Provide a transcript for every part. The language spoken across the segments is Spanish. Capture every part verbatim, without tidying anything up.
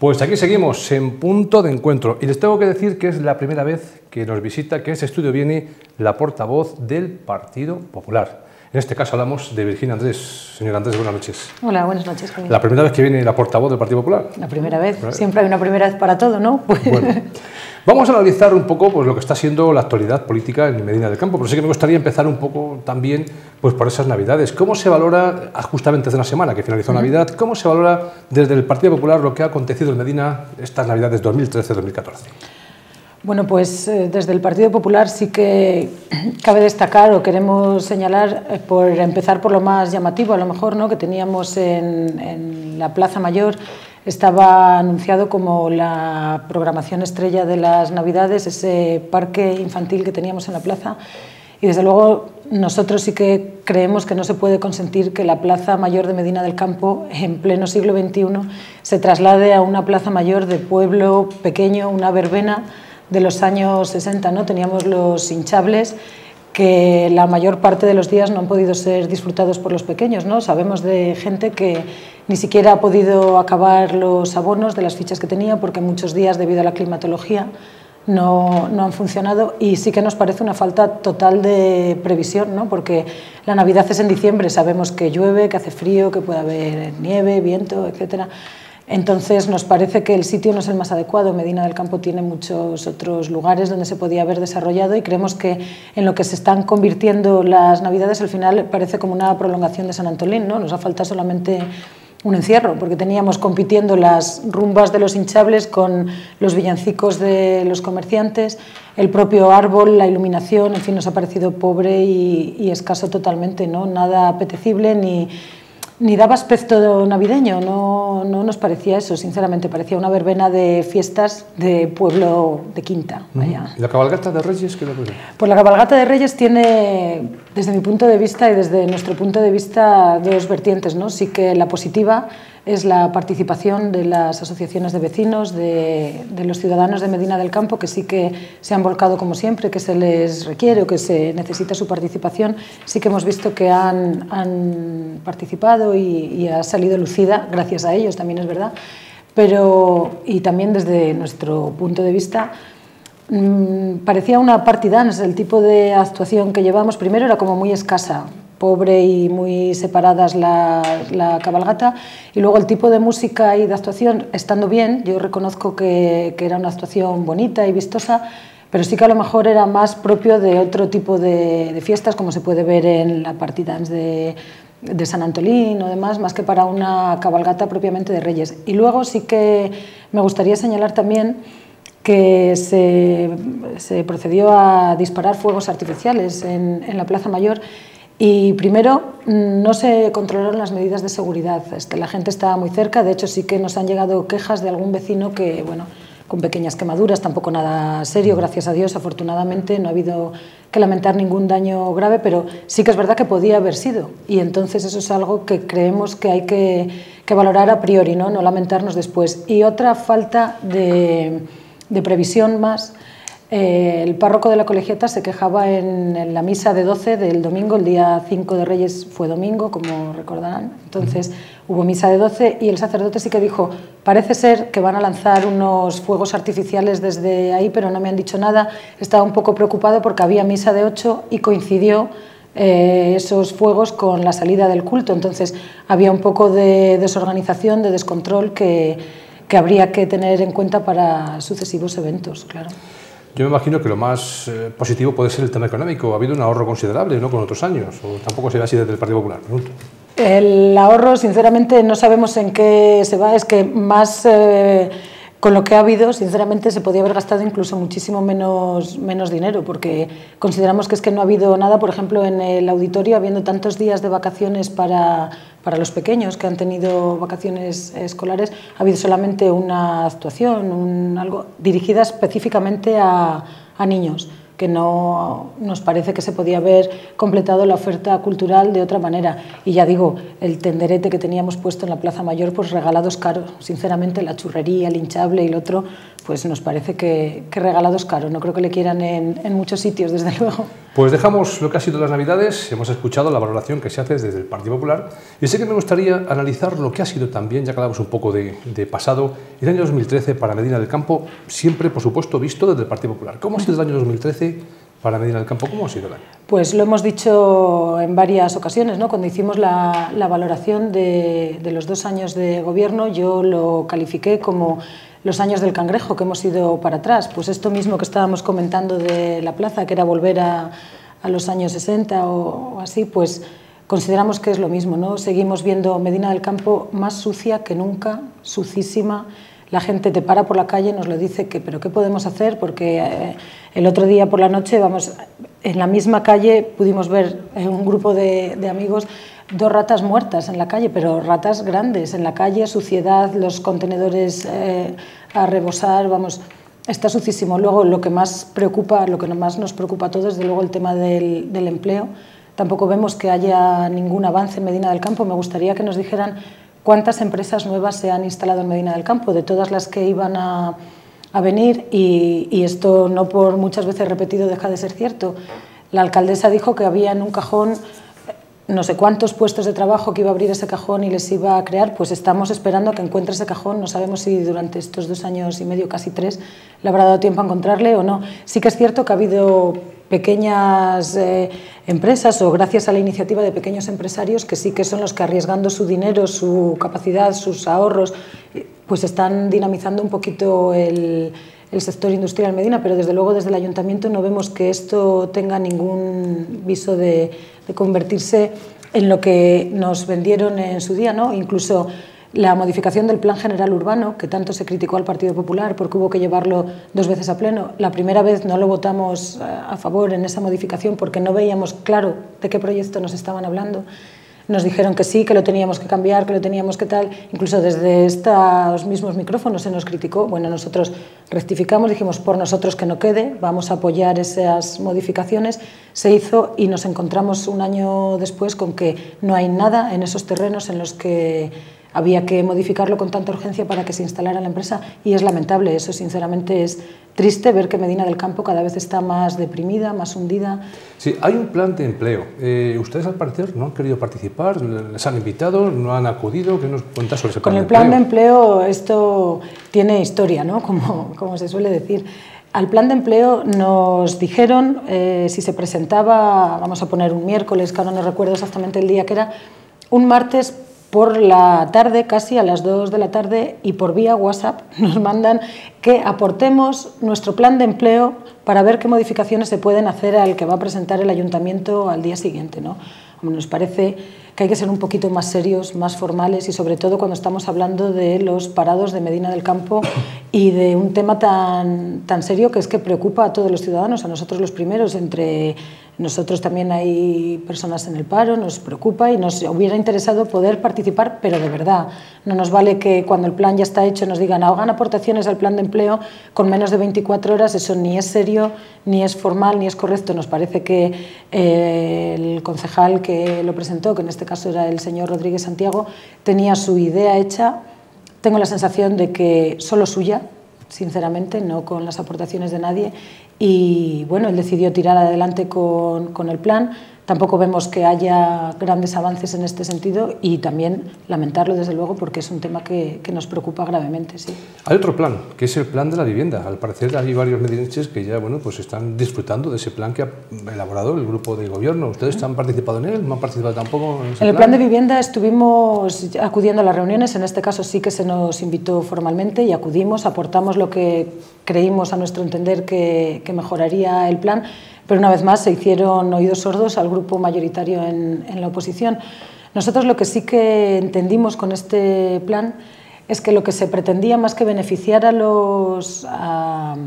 Pues aquí seguimos en Punto de Encuentro y les tengo que decir que es la primera vez que nos visita, que a este estudio viene la portavoz del Partido Popular. En este caso hablamos de Virginia Andrés. Señora Andrés, buenas noches. Hola, buenas noches, Javier. ¿La primera vez que viene la portavoz del Partido Popular? La primera vez. ¿Primera? Siempre hay una primera vez para todo, ¿no? Pues... Bueno, vamos a analizar un poco pues, lo que está siendo la actualidad política en Medina del Campo, pero sí que me gustaría empezar un poco también pues, por esas Navidades. ¿Cómo se valora, justamente hace una semana que finalizó uh-huh. Navidad, cómo se valora desde el Partido Popular lo que ha acontecido en Medina estas Navidades dos mil trece dos mil catorce? Bueno, pues eh, desde el Partido Popular sí que cabe destacar o queremos señalar, eh, por empezar por lo más llamativo a lo mejor, ¿no? Que teníamos en, en la Plaza Mayor, estaba anunciado como la programación estrella de las Navidades, ese parque infantil que teníamos en la plaza, y desde luego nosotros sí que creemos que no se puede consentir que la Plaza Mayor de Medina del Campo en pleno siglo veintiuno se traslade a una plaza mayor de pueblo pequeño, una verbena de los años sesenta, ¿no? Teníamos los hinchables que la mayor parte de los días no han podido ser disfrutados por los pequeños, ¿no? Sabemos de gente que ni siquiera ha podido acabar los abonos de las fichas que tenía porque muchos días, debido a la climatología, no, no han funcionado, y sí que nos parece una falta total de previsión, ¿no? Porque la Navidad es en diciembre, sabemos que llueve, que hace frío, que puede haber nieve, viento, etcétera. Entonces nos parece que el sitio no es el más adecuado. Medina del Campo tiene muchos otros lugares donde se podía haber desarrollado y creemos que en lo que se están convirtiendo las Navidades al final parece como una prolongación de San Antolín, ¿no? Nos ha faltado solamente un encierro, porque teníamos compitiendo las rumbas de los hinchables con los villancicos de los comerciantes, el propio árbol, la iluminación, en fin, nos ha parecido pobre y, y escaso totalmente, ¿no? Nada apetecible ni... ni daba aspecto navideño, no, no nos parecía eso, sinceramente, parecía una verbena de fiestas de pueblo de quinta. Vaya. ¿Y la cabalgata de Reyes qué le ocurre? Pues la cabalgata de Reyes tiene, desde mi punto de vista y desde nuestro punto de vista, dos vertientes, ¿no? Sí que la positiva es la participación de las asociaciones de vecinos, de, de los ciudadanos de Medina del Campo, que sí que se han volcado como siempre, que se les requiere o que se necesita su participación. Sí que hemos visto que han, han participado y, y ha salido lucida, gracias a ellos, también es verdad, pero, y también desde nuestro punto de vista, mmm, parecía una party dance, el tipo de actuación que llevamos. Primero era como muy escasa, pobre y muy separadas la, la cabalgata, y luego el tipo de música y de actuación estando bien, yo reconozco que, que era una actuación bonita y vistosa, pero sí que a lo mejor era más propio de otro tipo de, de fiestas, como se puede ver en la party dance de, de San Antolín o demás, más que para una cabalgata propiamente de Reyes. Y luego sí que me gustaría señalar también que se, se procedió a disparar fuegos artificiales en, en la Plaza Mayor. Y primero, no se controlaron las medidas de seguridad. Este, la gente estaba muy cerca, de hecho sí que nos han llegado quejas de algún vecino que, bueno, con pequeñas quemaduras, tampoco nada serio, gracias a Dios, afortunadamente no ha habido que lamentar ningún daño grave, pero sí que es verdad que podía haber sido, y entonces eso es algo que creemos que hay que, que valorar a priori, ¿no? No lamentarnos después. Y otra falta de, de previsión más. Eh, el párroco de la colegiata se quejaba en, en la misa de doce del domingo, el día cinco de Reyes fue domingo, como recordarán, entonces hubo misa de doce y el sacerdote sí que dijo, parece ser que van a lanzar unos fuegos artificiales desde ahí, pero no me han dicho nada. Estaba un poco preocupado porque había misa de ocho y coincidió eh, esos fuegos con la salida del culto, entonces había un poco de desorganización, de descontrol que, que habría que tener en cuenta para sucesivos eventos, claro. Yo me imagino que lo más eh, positivo puede ser el tema económico. Ha habido un ahorro considerable, ¿no?, con otros años, o tampoco se ve así desde el Partido Popular. Pregunto. El ahorro, sinceramente, no sabemos en qué se va. Es que más eh, con lo que ha habido, sinceramente, se podía haber gastado incluso muchísimo menos, menos dinero, porque consideramos que es que no ha habido nada. Por ejemplo, en el auditorio, habiendo tantos días de vacaciones para, para los pequeños que han tenido vacaciones escolares, ha habido solamente una actuación, un, algo dirigida específicamente a, a niños, que no nos parece que se podía haber completado la oferta cultural de otra manera. Y ya digo, el tenderete que teníamos puesto en la Plaza Mayor, pues regalados caros, sinceramente, la churrería, el hinchable y el otro, pues nos parece que, que regalado es caro. No creo que le quieran en, en muchos sitios, desde luego. Pues dejamos lo que ha sido las Navidades, hemos escuchado la valoración que se hace desde el Partido Popular y sé que me gustaría analizar lo que ha sido también, ya que hablamos un poco de, de pasado, el año dos mil trece para Medina del Campo, siempre, por supuesto, visto desde el Partido Popular. ¿Cómo ha sido el año dos mil trece para Medina del Campo? ¿Cómo ha sido el año? Pues lo hemos dicho en varias ocasiones, ¿no? Cuando hicimos la, la valoración de, de los dos años de gobierno, yo lo califiqué como los años del cangrejo, que hemos ido para atrás. Pues esto mismo que estábamos comentando de la plaza, que era volver a, a los años sesenta o, o así, pues consideramos que es lo mismo, ¿no? Seguimos viendo Medina del Campo más sucia que nunca, sucísima. La gente te para por la calle, nos lo dice, que, pero ¿qué podemos hacer? Porque eh, el otro día por la noche, vamos, en la misma calle pudimos ver eh, un grupo de, de amigos, dos ratas muertas en la calle, pero ratas grandes en la calle, suciedad, los contenedores eh, a rebosar, vamos, está sucísimo. Luego lo que más preocupa, lo que más nos preocupa a todos, desde luego el tema del, del empleo. Tampoco vemos que haya ningún avance en Medina del Campo. Me gustaría que nos dijeran cuántas empresas nuevas se han instalado en Medina del Campo, de todas las que iban a, a venir, y, y esto no por muchas veces repetido deja de ser cierto. La alcaldesa dijo que había en un cajón no sé cuántos puestos de trabajo, que iba a abrir ese cajón y les iba a crear. Pues estamos esperando a que encuentre ese cajón. No sabemos si durante estos dos años y medio, casi tres, le habrá dado tiempo a encontrarle o no. Sí que es cierto que ha habido pequeñas eh, empresas, o gracias a la iniciativa de pequeños empresarios, que sí que son los que, arriesgando su dinero, su capacidad, sus ahorros, pues están dinamizando un poquito el, el sector industrial en Medina, pero desde luego desde el Ayuntamiento no vemos que esto tenga ningún viso de, de convertirse en lo que nos vendieron en su día, ¿no? Incluso la modificación del Plan General Urbano, que tanto se criticó al Partido Popular porque hubo que llevarlo dos veces a pleno. La primera vez no lo votamos a favor en esa modificación porque no veíamos claro de qué proyecto nos estaban hablando. Nos dijeron que sí, que lo teníamos que cambiar, que lo teníamos que tal. Incluso desde estos mismos micrófonos se nos criticó. Bueno, nosotros rectificamos, dijimos por nosotros que no quede, vamos a apoyar esas modificaciones. Se hizo y nos encontramos un año después con que no hay nada en esos terrenos en los que había que modificarlo con tanta urgencia para que se instalara la empresa, y es lamentable eso. Sinceramente es triste ver que Medina del Campo cada vez está más deprimida, más hundida. Sí, hay un plan de empleo. Eh, ustedes, al parecer, no han querido participar, les han invitado, no han acudido. ¿Qué nos cuentas sobre ese plan de empleo? Con el plan de empleo esto tiene historia, ¿no? Como, como se suele decir. Al plan de empleo nos dijeron eh, si se presentaba, vamos a poner un miércoles, que ahora no recuerdo exactamente el día que era, un martes por la tarde, casi a las dos de la tarde, y por vía WhatsApp nos mandan que aportemos nuestro plan de empleo para ver qué modificaciones se pueden hacer al que va a presentar el Ayuntamiento al día siguiente, ¿no? Nos parece que hay que ser un poquito más serios, más formales, y sobre todo cuando estamos hablando de los parados de Medina del Campo y de un tema tan, tan serio, que es que preocupa a todos los ciudadanos, a nosotros los primeros. Entre nosotros también hay personas en el paro, nos preocupa y nos hubiera interesado poder participar, pero de verdad. No nos vale que cuando el plan ya está hecho nos digan hagan aportaciones al plan de empleo con menos de veinticuatro horas. Eso ni es serio, ni es formal, ni es correcto. Nos parece que eh, el concejal que lo presentó, que en este caso era el señor Rodríguez Santiago, tenía su idea hecha. Tengo la sensación de que solo suya, sinceramente, no con las aportaciones de nadie, y bueno, él decidió tirar adelante con, con el plan. Tampoco vemos que haya grandes avances en este sentido, y también lamentarlo, desde luego, porque es un tema que, que nos preocupa gravemente. Sí. Hay otro plan, que es el plan de la vivienda. Al parecer hay varios medinenses que ya bueno, pues están disfrutando de ese plan que ha elaborado el grupo de gobierno. ¿Ustedes han participado en él? ¿No han participado tampoco en ese En el plan? plan de vivienda estuvimos acudiendo a las reuniones. En este caso sí que se nos invitó formalmente y acudimos, aportamos lo que creímos, a nuestro entender, que, que mejoraría el plan. Pero una vez más se hicieron oídos sordos al grupo mayoritario en, en la oposición. Nosotros lo que sí que entendimos con este plan es que lo que se pretendía, más que beneficiar a, los, a,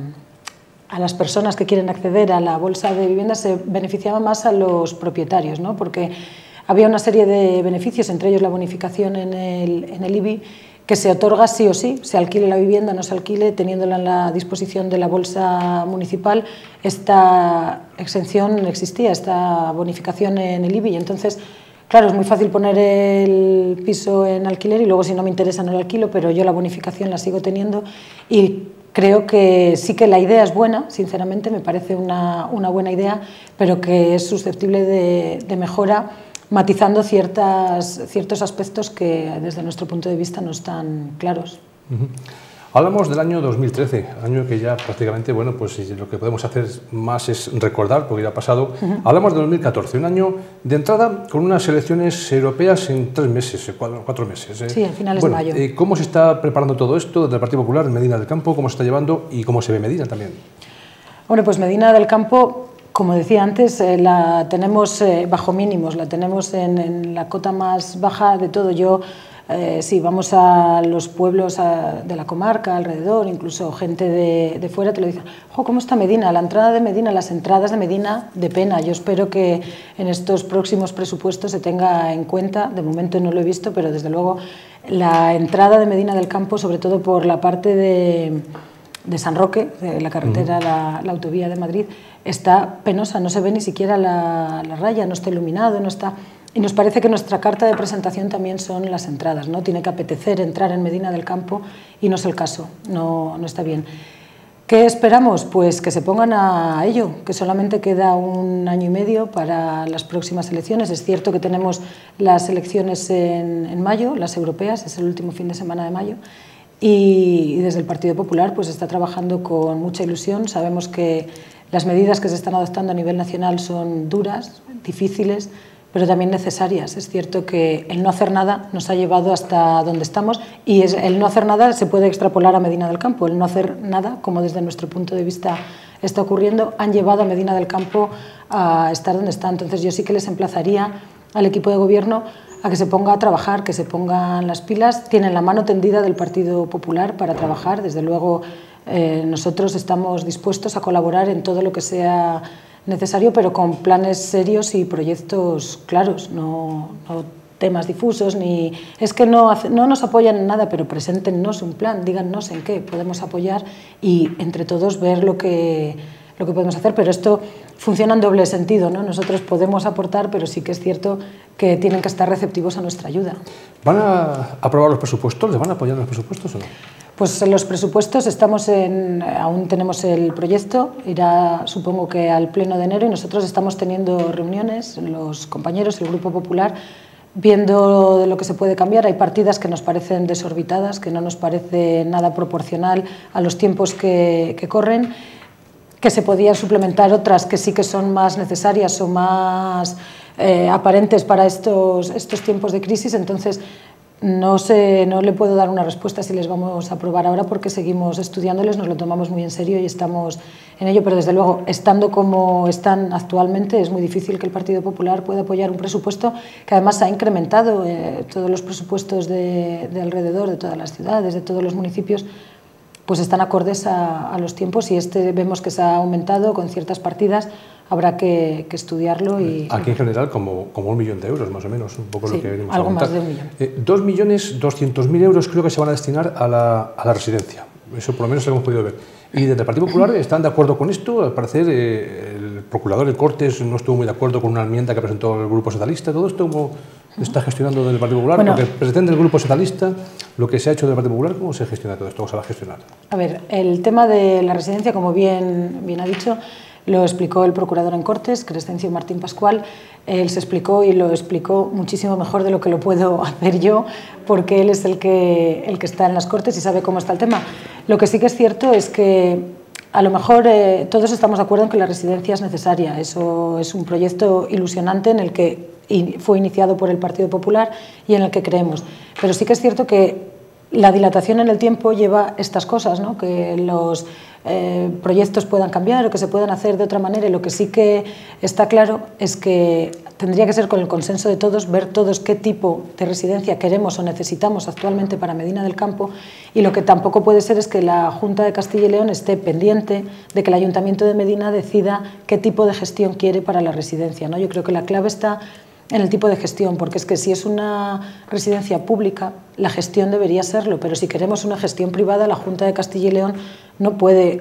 a las personas que quieren acceder a la bolsa de vivienda, se beneficiaba más a los propietarios, ¿no? Porque había una serie de beneficios, entre ellos la bonificación en el, en el I B I, que se otorga sí o sí, se alquile la vivienda, no se alquile, teniéndola en la disposición de la bolsa municipal. Esta exención existía, esta bonificación en el I B I, y entonces Claro, es muy fácil poner el piso en alquiler y luego si no me interesa no lo alquilo, pero yo la bonificación la sigo teniendo y creo que sí que la idea es buena, sinceramente, me parece una, una buena idea, pero que es susceptible de, de mejora, matizando ciertas, ciertos aspectos que desde nuestro punto de vista no están claros. Uh-huh. Hablamos del año dos mil trece, año que ya prácticamente, bueno, pues lo que podemos hacer más es recordar, porque ya ha pasado. Uh-huh. Hablamos de dos mil catorce, un año de entrada con unas elecciones europeas en tres meses, cuatro, cuatro meses. ¿eh? Sí, a finales bueno, de mayo. Eh, ¿Cómo se está preparando todo esto desde el Partido Popular en Medina del Campo? ¿Cómo se está llevando y cómo se ve Medina también? Bueno, pues Medina del Campo, como decía antes, eh, la tenemos eh, bajo mínimos, la tenemos en, en la cota más baja de todo. Yo Eh, sí, vamos a los pueblos a, de la comarca, alrededor, incluso gente de, de fuera te lo dicen, ¡jo, cómo está Medina! La entrada de Medina, las entradas de Medina, de pena. Yo espero que en estos próximos presupuestos se tenga en cuenta, de momento no lo he visto, pero desde luego la entrada de Medina del Campo, sobre todo por la parte de, de San Roque, de la carretera, uh-huh. la, la autovía de Madrid, está penosa, no se ve ni siquiera la, la raya, no está iluminado, no está... Y nos parece que nuestra carta de presentación también son las entradas, ¿no? Tiene que apetecer entrar en Medina del Campo y no es el caso, no, no está bien. ¿Qué esperamos? Pues que se pongan a ello, que solamente queda un año y medio para las próximas elecciones. Es cierto que tenemos las elecciones en, en mayo, las europeas, es el último fin de semana de mayo, y, y desde el Partido Popular pues está trabajando con mucha ilusión. Sabemos que las medidas que se están adoptando a nivel nacional son duras, difíciles, pero también necesarias. Es cierto que el no hacer nada nos ha llevado hasta donde estamos y es, el no hacer nada se puede extrapolar a Medina del Campo. El no hacer nada, como desde nuestro punto de vista está ocurriendo, han llevado a Medina del Campo a estar donde está. Entonces yo sí que les emplazaría al equipo de gobierno a que se ponga a trabajar, que se pongan las pilas. Tienen la mano tendida del Partido Popular para trabajar. Desde luego eh, nosotros estamos dispuestos a colaborar en todo lo que sea necesario, pero con planes serios y proyectos claros, no, no temas difusos, ni es que no, hace, no nos apoyan en nada, pero preséntenos un plan, díganos en qué podemos apoyar y entre todos ver lo que, lo que podemos hacer, pero esto funciona en doble sentido, ¿no? Nosotros podemos aportar, pero sí que es cierto que tienen que estar receptivos a nuestra ayuda. ¿Van a aprobar los presupuestos? ¿Les van a apoyar los presupuestos o no? Pues en los presupuestos estamos en, aún tenemos el proyecto, irá supongo que al pleno de enero y nosotros estamos teniendo reuniones, los compañeros, el Grupo Popular, viendo de lo que se puede cambiar. Hay partidas que nos parecen desorbitadas, que no nos parece nada proporcional a los tiempos que, que corren, que se podían suplementar otras que sí que son más necesarias o más eh, aparentes para estos, estos tiempos de crisis. Entonces, No, sé, no le puedo dar una respuesta si les vamos a aprobar ahora porque seguimos estudiándoles, nos lo tomamos muy en serio y estamos en ello, pero desde luego, estando como están actualmente, es muy difícil que el Partido Popular pueda apoyar un presupuesto que además ha incrementado eh, todos los presupuestos de, de alrededor, de todas las ciudades, de todos los municipios, pues están acordes a, a los tiempos y este vemos que se ha aumentado con ciertas partidas. Habrá que, que estudiarlo. Y aquí en general como, como un millón de euros, más o menos, un poco sí, lo que venimos algo a más de un millón. Eh, dos millones doscientos mil euros creo que se van a destinar a la, a la residencia, eso por lo menos lo hemos podido ver. Y desde el Partido Popular están de acuerdo con esto, al parecer eh, el procurador en Cortes no estuvo muy de acuerdo con una enmienda que presentó el Grupo Socialista, todo esto como está gestionando desde el Partido Popular, bueno, lo que pretende el Grupo Socialista, lo que se ha hecho del Partido Popular, ¿cómo se gestiona todo esto? ¿Cómo se va a gestionar? A ver, el tema de la residencia, como bien, bien ha dicho, lo explicó el procurador en Cortes, Crescencio Martín Pascual. Él se explicó y lo explicó muchísimo mejor de lo que lo puedo hacer yo, porque él es el que, el que está en las Cortes y sabe cómo está el tema. Lo que sí que es cierto es que a lo mejor eh, todos estamos de acuerdo en que la residencia es necesaria. Eso es un proyecto ilusionante en el que fue iniciado por el Partido Popular y en el que creemos. Pero sí que es cierto que la dilatación en el tiempo lleva estas cosas, ¿no? Que los eh, proyectos puedan cambiar o que se puedan hacer de otra manera, y lo que sí que está claro es que tendría que ser con el consenso de todos, ver todos qué tipo de residencia queremos o necesitamos actualmente para Medina del Campo, y lo que tampoco puede ser es que la Junta de Castilla y León esté pendiente de que el Ayuntamiento de Medina decida qué tipo de gestión quiere para la residencia, ¿no? Yo creo que la clave está en el tipo de gestión, porque es que si es una residencia pública, la gestión debería serlo, pero si queremos una gestión privada, la Junta de Castilla y León no puede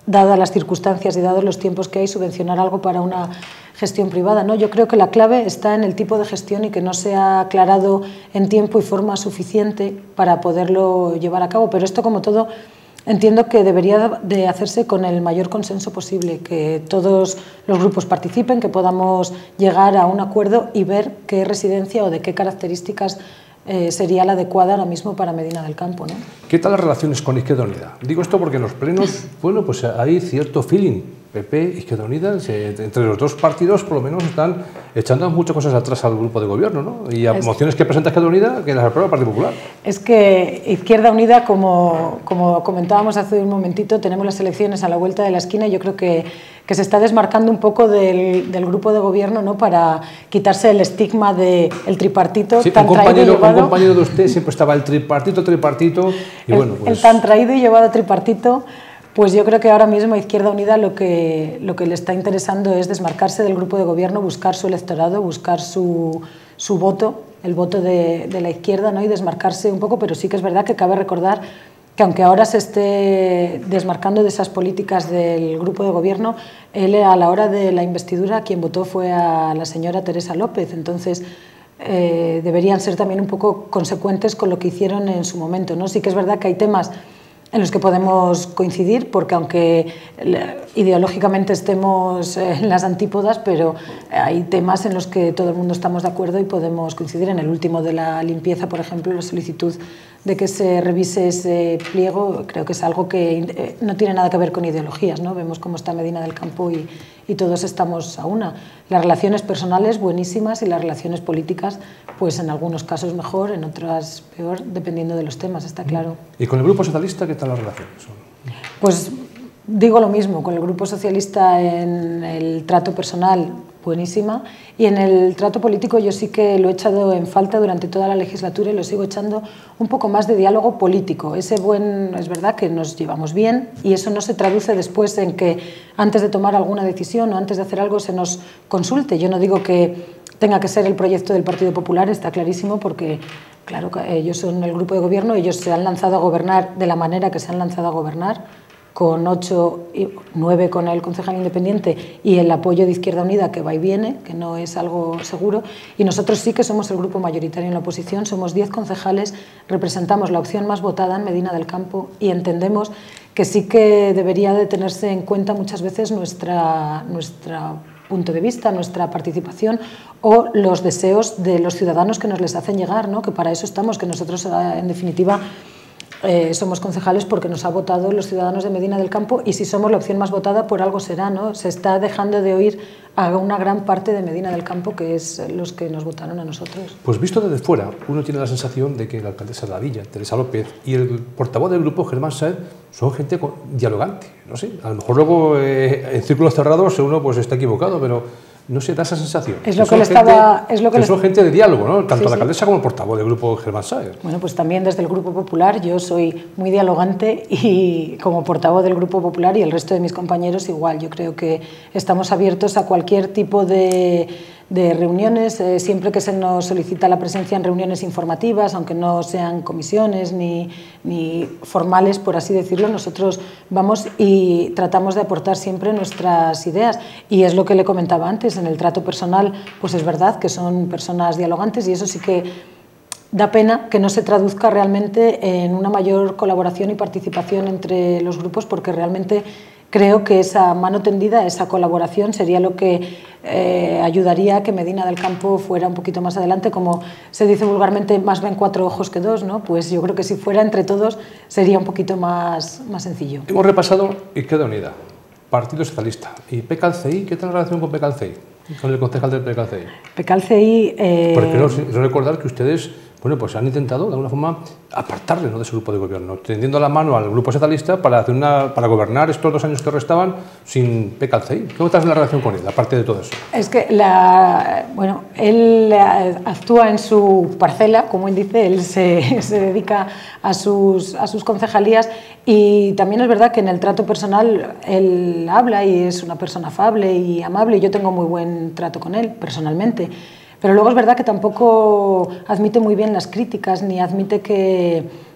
dadas las circunstancias y dados los tiempos que hay, subvencionar algo para una gestión privada, ¿no? Yo creo que la clave está en el tipo de gestión y que no se ha aclarado en tiempo y forma suficiente para poderlo llevar a cabo, pero esto, como todo, entiendo que debería de hacerse con el mayor consenso posible, que todos los grupos participen, que podamos llegar a un acuerdo y ver qué residencia o de qué características eh, sería la adecuada ahora mismo para Medina del Campo, ¿no? ¿Qué tal las relaciones con Izquierda Unida? Digo esto porque en los plenos, bueno, pues hay cierto feeling. P P, Izquierda Unida, se, entre los dos partidos por lo menos están echando muchas cosas atrás al grupo de gobierno, ¿no? Y a es, mociones que presenta Izquierda Unida que las aprueba el Partido Popular. Es que Izquierda Unida, como, como comentábamos hace un momentito, tenemos las elecciones a la vuelta de la esquina y yo creo que, que se está desmarcando un poco del, del grupo de gobierno, ¿no? Para quitarse el estigma del tripartito, sí, tan un compañero, traído y llevado. Un compañero de usted siempre estaba el tripartito, tripartito, y el, bueno, pues... el tan traído y llevado tripartito. Pues yo creo que ahora mismo a Izquierda Unida lo que, lo que le está interesando es desmarcarse del grupo de gobierno, buscar su electorado, buscar su, su voto, el voto de, de la izquierda, ¿no? Y desmarcarse un poco, pero sí que es verdad que cabe recordar que aunque ahora se esté desmarcando de esas políticas del grupo de gobierno, él a la hora de la investidura quien votó fue a la señora Teresa López, entonces eh, deberían ser también un poco consecuentes con lo que hicieron en su momento, ¿no? Sí que es verdad que hay temas en los que podemos coincidir, porque aunque ideológicamente estemos en las antípodas, pero hay temas en los que todo el mundo estamos de acuerdo y podemos coincidir. En el último de la limpieza, por ejemplo, la solicitud de que se revise ese pliego, creo que es algo que no tiene nada que ver con ideologías, ¿no? Vemos cómo está Medina del Campo y, y todos estamos a una. Las relaciones personales buenísimas y las relaciones políticas, pues en algunos casos mejor, en otras peor, dependiendo de los temas, está claro. ¿Y con el Grupo Socialista qué tal las relaciones? Pues digo lo mismo, con el Grupo Socialista en el trato personal buenísima, y en el trato político yo sí que lo he echado en falta durante toda la legislatura y lo sigo echando un poco más de diálogo político. Ese buen, es verdad que nos llevamos bien y eso no se traduce después en que antes de tomar alguna decisión o antes de hacer algo se nos consulte. Yo no digo que tenga que ser el proyecto del Partido Popular, está clarísimo, porque claro, ellos son el grupo de gobierno, ellos se han lanzado a gobernar de la manera que se han lanzado a gobernar, con ocho y nueve con el concejal independiente y el apoyo de Izquierda Unida, que va y viene, que no es algo seguro, y nosotros sí que somos el grupo mayoritario en la oposición, somos diez concejales, representamos la opción más votada en Medina del Campo y entendemos que sí que debería de tenerse en cuenta muchas veces nuestra, nuestra punto de vista, nuestra participación o los deseos de los ciudadanos que nos les hacen llegar, ¿no? Que para eso estamos, que nosotros en definitiva Eh, somos concejales porque nos ha votado los ciudadanos de Medina del Campo y si somos la opción más votada por algo será, ¿no? Se está dejando de oír a una gran parte de Medina del Campo, que es los que nos votaron a nosotros. Pues visto desde fuera, uno tiene la sensación de que la alcaldesa de la Villa, Teresa López, y el portavoz del grupo, Germán Sáez, son gente dialogante, no sé, a lo mejor luego eh, en círculos cerrados uno pues está equivocado, pero no sé, da esa sensación. Es lo que, que le estaba... Es lo que, que le... son gente de diálogo, ¿no? Tanto sí, la sí. alcaldesa como el portavoz del grupo Germán Sáez. Bueno, pues también desde el Grupo Popular yo soy muy dialogante y como portavoz del Grupo Popular y el resto de mis compañeros igual. Yo creo que estamos abiertos a cualquier tipo de, de reuniones, eh, siempre que se nos solicita la presencia en reuniones informativas, aunque no sean comisiones ni, ni formales, por así decirlo, nosotros vamos y tratamos de aportar siempre nuestras ideas. Y es lo que le comentaba antes, en el trato personal, pues es verdad que son personas dialogantes y eso sí que da pena que no se traduzca realmente en una mayor colaboración y participación entre los grupos, porque realmente creo que esa mano tendida, esa colaboración sería lo que eh, ayudaría a que Medina del Campo fuera un poquito más adelante, como se dice vulgarmente, más ven cuatro ojos que dos, ¿no? Pues yo creo que si fuera entre todos sería un poquito más, más sencillo. Hemos repasado Izquierda Unida, Partido Socialista y P C A L C I. ¿Qué tal la relación con P C A L C I? Con el concejal del P C A L C I. P C A L C I... Eh... Porque quiero recordar que ustedes, bueno, pues han intentado de alguna forma apartarle, ¿no?, de su grupo de gobierno, tendiendo la mano al grupo socialista para, hacer una, para gobernar estos dos años que restaban sin P C A L C I. ¿Cómo estás en la relación con él, aparte de todo eso? Es que la, bueno, él actúa en su parcela, como él dice, él se, se dedica a sus, a sus concejalías y también es verdad que en el trato personal él habla y es una persona afable y amable y yo tengo muy buen trato con él personalmente. Pero luego es verdad que tampoco admite muy bien las críticas ni admite que,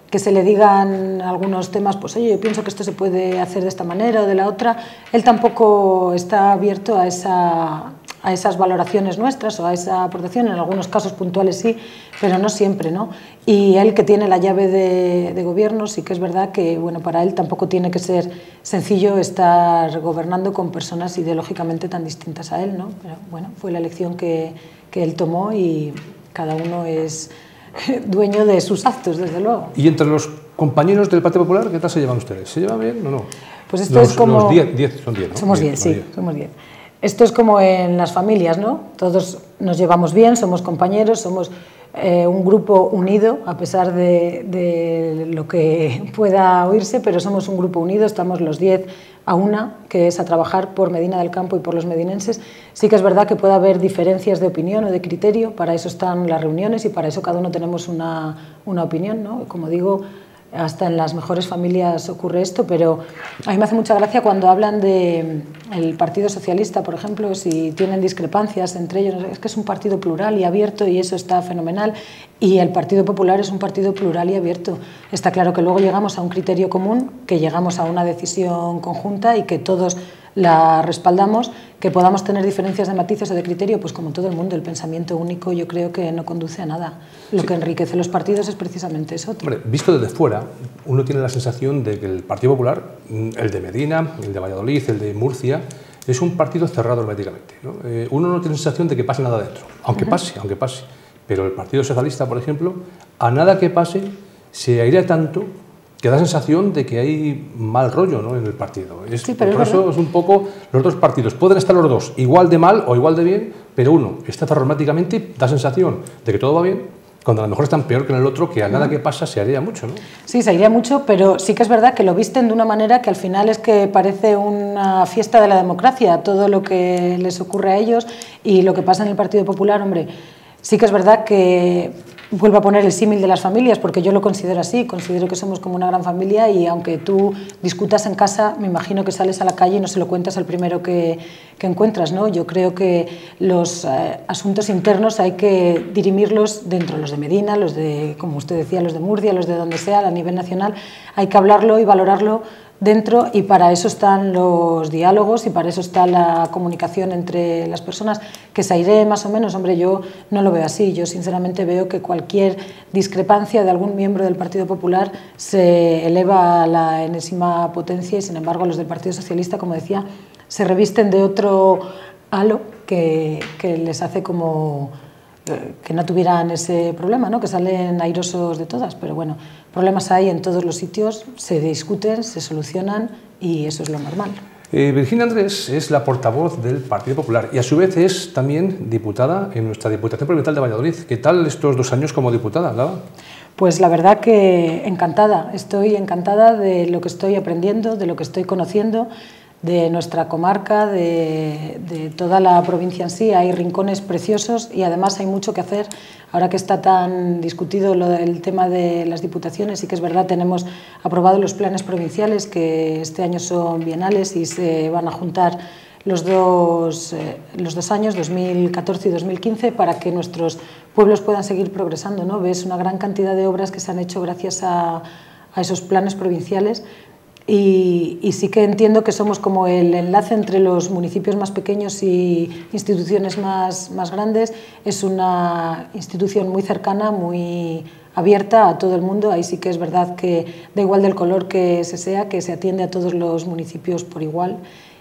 que se le digan algunos temas, pues oye, yo pienso que esto se puede hacer de esta manera o de la otra, él tampoco está abierto a, esa, a esas valoraciones nuestras o a esa aportación, en algunos casos puntuales sí, pero no siempre, ¿no? Y él, que tiene la llave de, de gobierno, sí que es verdad que, bueno, para él tampoco tiene que ser sencillo estar gobernando con personas ideológicamente tan distintas a él, ¿no? Pero bueno, fue la elección que, que él tomó y cada uno es dueño de sus actos, desde luego. ¿Y entre los compañeros del Partido Popular, qué tal se llevan ustedes? ¿Se llevan bien o no? Pues esto los, es como... Los diez, diez son diez, ¿no? Somos diez, sí, somos diez. Esto es como en las familias, ¿no? Todos nos llevamos bien, somos compañeros, somos eh, un grupo unido, a pesar de, de lo que pueda oírse, pero somos un grupo unido, estamos los diez a una, que es a trabajar por Medina del Campo y por los medinenses. Sí que es verdad que puede haber diferencias de opinión o de criterio, para eso están las reuniones y para eso cada uno tenemos una, una opinión, ¿no? Como digo, hasta en las mejores familias ocurre esto, pero a mí me hace mucha gracia cuando hablan del Partido Socialista, por ejemplo, si tienen discrepancias entre ellos, es que es un partido plural y abierto y eso está fenomenal, y el Partido Popular es un partido plural y abierto. Está claro que luego llegamos a un criterio común, que llegamos a una decisión conjunta y que todos la respaldamos, que podamos tener diferencias de matices o de criterio, pues como todo el mundo, el pensamiento único yo creo que no conduce a nada. Lo sí. que enriquece los partidos es precisamente eso. Hombre, visto desde fuera, uno tiene la sensación de que el Partido Popular, el de Medina, el de Valladolid, el de Murcia, es un partido cerrado herméticamente, ¿no? Eh, uno no tiene la sensación de que pase nada dentro, aunque uh-huh. pase, aunque pase. Pero el Partido Socialista, por ejemplo, a nada que pase, se airea tanto que da sensación de que hay mal rollo, ¿no?, en el partido. Es, sí, pero por es eso verdad. Es un poco, los dos partidos pueden estar los dos igual de mal o igual de bien, pero uno está herméticamente y da sensación de que todo va bien, cuando a lo mejor están peor que en el otro, que a nada que pasa se airea mucho, ¿no? Sí, se airea mucho, pero sí que es verdad que lo visten de una manera que al final es que parece una fiesta de la democracia, todo lo que les ocurre a ellos y lo que pasa en el Partido Popular, hombre, sí que es verdad que vuelvo a poner el símil de las familias, porque yo lo considero así, considero que somos como una gran familia y aunque tú discutas en casa, me imagino que sales a la calle y no se lo cuentas al primero que, que encuentras, ¿no? Yo creo que los eh, asuntos internos hay que dirimirlos dentro, los de Medina, los de, como usted decía, los de Murcia, los de donde sea, a nivel nacional, hay que hablarlo y valorarlo dentro y para eso están los diálogos y para eso está la comunicación entre las personas, que se airee más o menos, hombre, yo no lo veo así, yo sinceramente veo que cualquier discrepancia de algún miembro del Partido Popular se eleva a la enésima potencia y sin embargo los del Partido Socialista, como decía, se revisten de otro halo que, que les hace como que no tuvieran ese problema, ¿no?, que salen airosos de todas, pero bueno, problemas hay en todos los sitios, se discuten, se solucionan y eso es lo normal. Eh, Virginia Andrés es la portavoz del Partido Popular y a su vez es también diputada en nuestra Diputación Provincial de Valladolid. ¿Qué tal estos dos años como diputada, Lava? Pues la verdad que encantada, estoy encantada de lo que estoy aprendiendo, de lo que estoy conociendo, de nuestra comarca, de, de toda la provincia en sí. Hay rincones preciosos y además hay mucho que hacer. Ahora que está tan discutido lo del tema de las diputaciones, sí que es verdad, tenemos aprobados los planes provinciales que este año son bienales y se van a juntar los dos, eh, los dos años, dos mil catorce y dos mil quince, para que nuestros pueblos puedan seguir progresando, ¿no? Ves una gran cantidad de obras que se han hecho gracias a, a esos planes provinciales. Y, y sí que entiendo que somos como el enlace entre los municipios más pequeños y instituciones más, más grandes. Es una institución muy cercana, muy abierta a todo el mundo. Ahí sí que es verdad que da igual del color que se sea, que se atiende a todos los municipios por igual.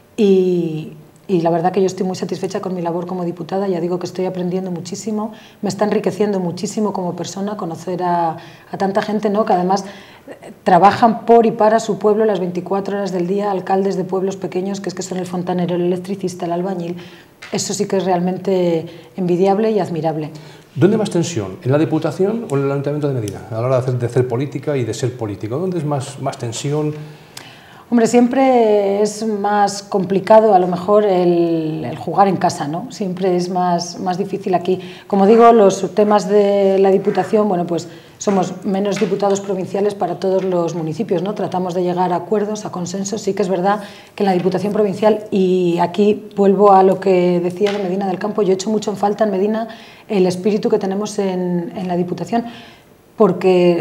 Y, y la verdad que yo estoy muy satisfecha con mi labor como diputada. Ya digo que estoy aprendiendo muchísimo, me está enriqueciendo muchísimo como persona conocer a, a tanta gente, ¿no?, que además trabajan por y para su pueblo las veinticuatro horas del día, alcaldes de pueblos pequeños, que es que son el fontanero, el electricista, el albañil. Eso sí que es realmente envidiable y admirable. ¿Dónde más tensión? ¿En la Diputación o en el Ayuntamiento de Medina? A la hora de hacer, de hacer política y de ser político, ¿dónde es más, más tensión? Hombre, siempre es más complicado a lo mejor el, el jugar en casa, ¿no? Siempre es más, más difícil aquí. Como digo, los temas de la Diputación, bueno, pues somos menos diputados provinciales para todos los municipios, ¿no? Tratamos de llegar a acuerdos, a consensos. Sí que es verdad que en la Diputación Provincial, y aquí vuelvo a lo que decía de Medina del Campo, yo he hecho mucho en falta en Medina el espíritu que tenemos en, en la Diputación, porque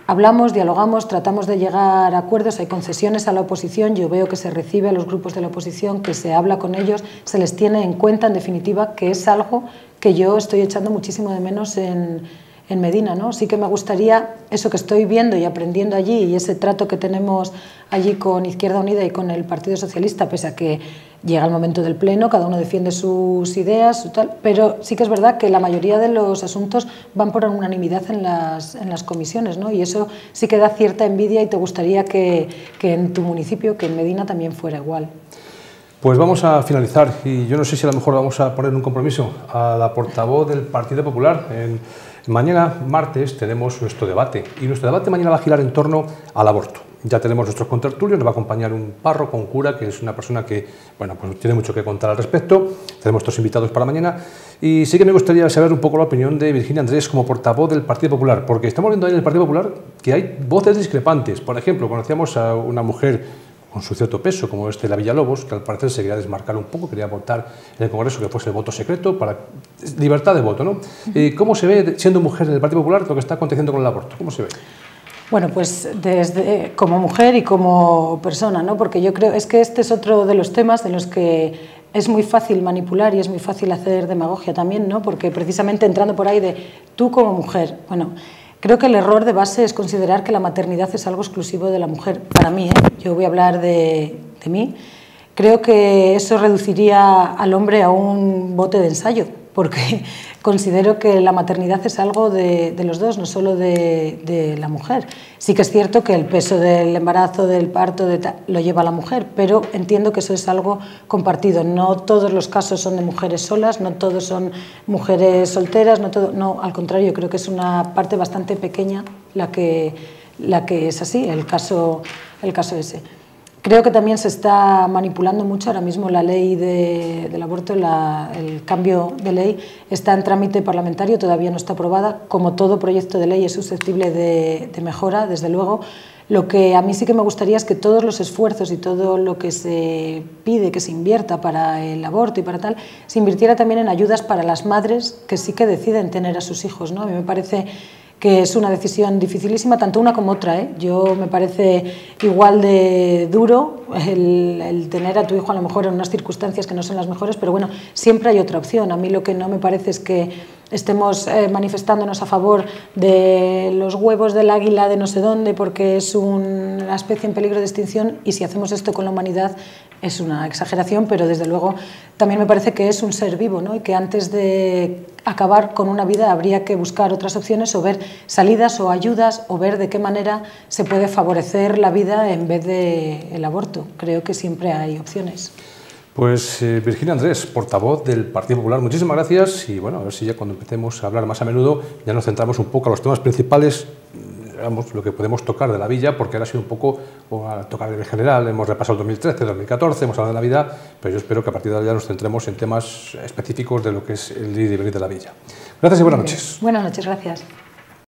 hablamos, dialogamos, tratamos de llegar a acuerdos, hay concesiones a la oposición, yo veo que se recibe a los grupos de la oposición, que se habla con ellos, se les tiene en cuenta, en definitiva, que es algo que yo estoy echando muchísimo de menos en, en Medina, ¿no? Sí que me gustaría eso que estoy viendo y aprendiendo allí y ese trato que tenemos allí con Izquierda Unida y con el Partido Socialista, pese a que llega el momento del pleno, cada uno defiende sus ideas, su tal, pero sí que es verdad que la mayoría de los asuntos van por unanimidad en las, en las comisiones, ¿no? Y eso sí que da cierta envidia y te gustaría que, que en tu municipio, que en Medina también fuera igual. Pues vamos a finalizar y yo no sé si a lo mejor vamos a poner un compromiso a la portavoz del Partido Popular. En, mañana, martes, tenemos nuestro debate y nuestro debate mañana va a girar en torno al aborto. Ya tenemos nuestros contertulios, nos va a acompañar un párroco, un cura, que es una persona que bueno, pues tiene mucho que contar al respecto. Tenemos estos invitados para mañana y sí que me gustaría saber un poco la opinión de Virginia Andrés como portavoz del Partido Popular, porque estamos viendo ahí en el Partido Popular que hay voces discrepantes. Por ejemplo, conocíamos a una mujer con su cierto peso, como este de la Villalobos, que al parecer se quería desmarcar un poco, quería votar en el Congreso que fuese el voto secreto, para libertad de voto, ¿no? Eh, ¿Cómo se ve, siendo mujer en el Partido Popular, lo que está aconteciendo con el aborto? ¿Cómo se ve? Bueno, pues desde como mujer y como persona, ¿no? Porque yo creo, es que este es otro de los temas de los que es muy fácil manipular y es muy fácil hacer demagogia también, ¿no? Porque precisamente entrando por ahí de tú como mujer, bueno, creo que el error de base es considerar que la maternidad es algo exclusivo de la mujer. Para mí, ¿eh? Yo voy a hablar de, de mí. Creo que eso reduciría al hombre a un bote de ensayo, porque considero que la maternidad es algo de, de los dos, no solo de, de la mujer. Sí que es cierto que el peso del embarazo, del parto, de ta, lo lleva la mujer, pero entiendo que eso es algo compartido. No todos los casos son de mujeres solas, no todos son mujeres solteras, no, todo, no al contrario, creo que es una parte bastante pequeña la que, la que es así, el caso, el caso ese. Creo que también se está manipulando mucho ahora mismo la ley de, del aborto, la, el cambio de ley está en trámite parlamentario, todavía no está aprobada, como todo proyecto de ley es susceptible de, de mejora, desde luego. Lo que a mí sí que me gustaría es que todos los esfuerzos y todo lo que se pide que se invierta para el aborto y para tal, se invirtiera también en ayudas para las madres que sí que deciden tener a sus hijos, ¿no? A mí me parece que es una decisión dificilísima, tanto una como otra, ¿eh? Yo me parece igual de duro el, el tener a tu hijo a lo mejor en unas circunstancias que no son las mejores, pero bueno, siempre hay otra opción. A mí lo que no me parece es que estemos eh, manifestándonos a favor de los huevos del águila de no sé dónde porque es un, una especie en peligro de extinción, y si hacemos esto con la humanidad es una exageración, pero desde luego también me parece que es un ser vivo, ¿no? Y que antes de acabar con una vida habría que buscar otras opciones o ver salidas o ayudas o ver de qué manera se puede favorecer la vida en vez del aborto. Creo que siempre hay opciones. Pues eh, Virginia Andrés, portavoz del Partido Popular, muchísimas gracias y bueno, a ver si ya cuando empecemos a hablar más a menudo ya nos centramos un poco a los temas principales, digamos, lo que podemos tocar de la villa, porque ahora ha sido un poco a tocar en general, hemos repasado el dos mil trece, dos mil catorce, hemos hablado de Navidad, pero yo espero que a partir de ahora ya nos centremos en temas específicos de lo que es el ir y venir de la villa. Gracias y buenas noches. Buenas noches, gracias.